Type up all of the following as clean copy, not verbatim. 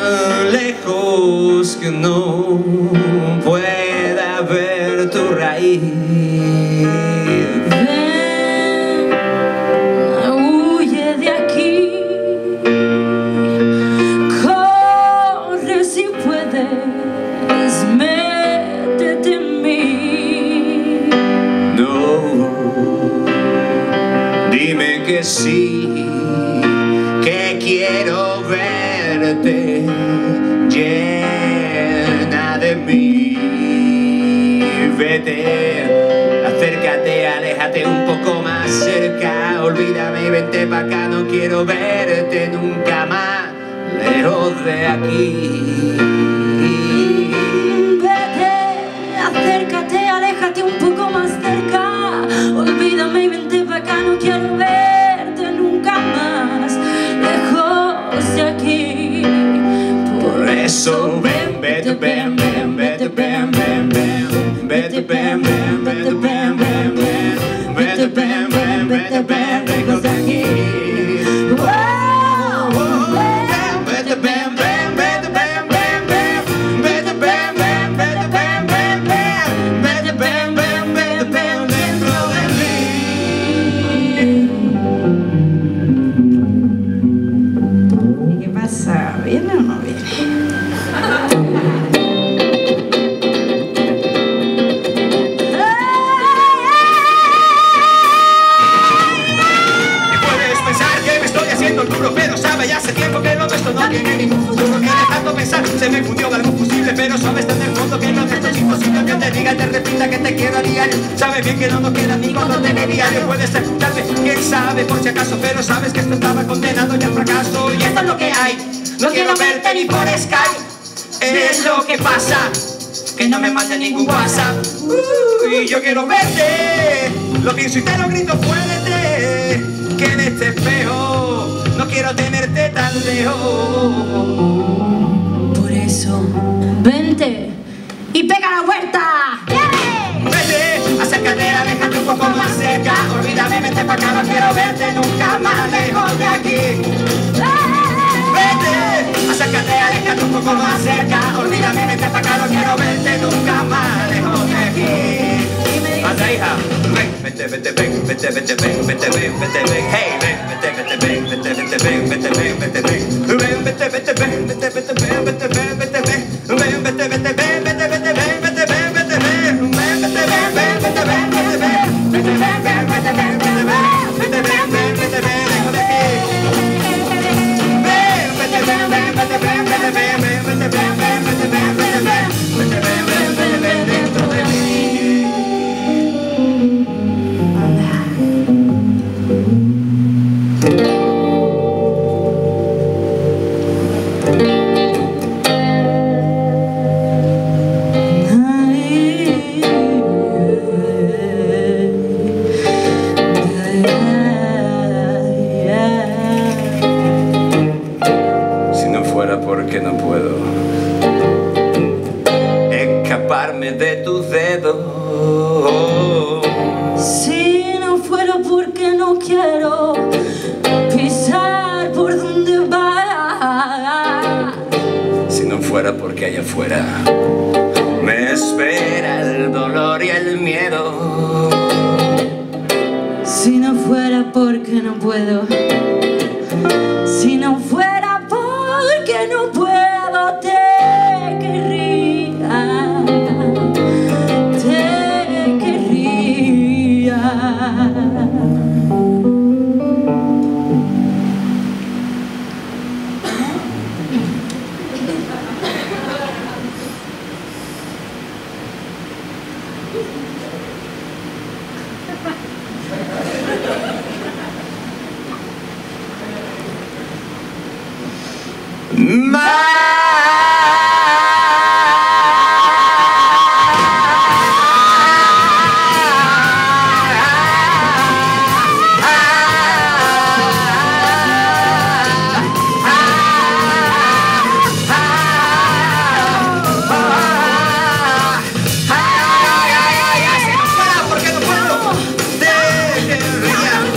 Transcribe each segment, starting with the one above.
tan lejos que no pueda ver tu raíz. Ven, huye de aquí, corre si puedes, métete en mí. No, dime que sí, que quiero verte llena de mí. Vete, acércate, aléjate un poco más cerca, olvídame y vente pa' acá, no quiero verte nunca más lejos de aquí. Vete, acércate, aléjate un poco más cerca, olvídame y vente pa' acá, no quiero verte nunca más lejos de aquí. Por eso ven, vete, ven, ven, vete, ven, ven, ven, vete, ven, ven, vete, ven, ven, ven, vete, ven, ven, vete, ven, lejos de aquí. Vete, ven, ven, vete, ven, ven, ven, vete, ven, ven, vete, ven, ven, ven, vete, ven, ven, vete, ven, dentro de mí. ¿Y qué pasa? ¿Viene o no viene? Pero sabe, ya hace tiempo que lo nuestro no tiene ningún futuro. Que de tanto pensar se me fundió algo posible, pero sabes tan el fondo que lo nuestro es imposible. Que te diga y te repita que te quiero a diario. Sabe bien que no nos queda ni cuando te diario. Puedes escucharme, quién sabe, por si acaso, pero sabes que esto estaba condenado ya al fracaso. Y esto es lo que hay, no quiero verte ni por Skype. Es lo que pasa, que no me mande ningún WhatsApp. Y yo quiero verte, lo pienso y te lo grito fuerte. Que en este espejo no quiero tenerte tan lejos. Por eso, vente y pega la vuelta. Vete, acércate, aléjate un poco más cerca, olvídame, vente pa' acá, no quiero verte nunca más lejos de aquí. Vete, acércate, aléjate un poco más cerca, olvídame, vente pa' acá, no quiero verte nunca más lejos de aquí. Anda, hija, ven, vete, vete, ven, vete, vete, ven, vete, ven, vete, ven, hey, ven, vete, vete, ven, vete, vete, ven, vete, ven, vete, ven, ven, vete, vete, ven, vete, vete, ven, vete, ven, vete, ven, ven, vete, vete, ven, vete, vete, ven, vete, ven, vete, ven, ven, vete, ven, ven, vete, ven, vete, ven, vete, ven, ven, vete, ven, vete, ven, vete, ven, ven, vete, ven, lejos de aquí. Ven, vete, ven, ven, vete, ven, vete, ven, ven, vete, ven, ven, vete, ven, vete, ven, vete, ven, ven, vete, ven, dentro de mí. Porque no puedo escaparme de tus dedos. Si no fuera porque no quiero pisar por donde va. Si no fuera porque allá afuera me espera el dolor y el miedo. Si no fuera porque no puedo. Si no fuera porque no puedo, te querría, te querría.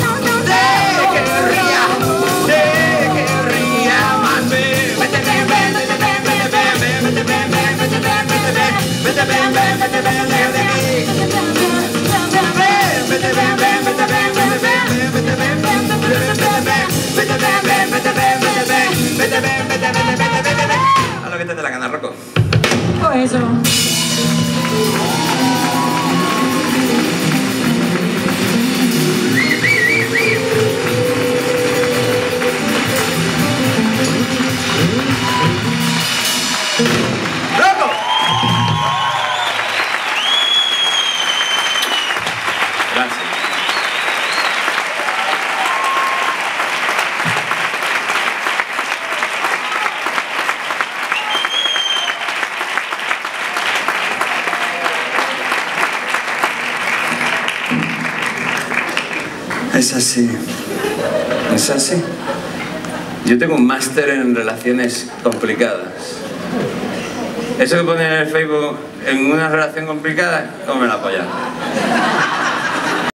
Te querría más, vete, ven, ven, Es así. Es así. Yo tengo un máster en relaciones complicadas. Eso que ponen en el Facebook, en una relación complicada, ¿cómo me la apoyan?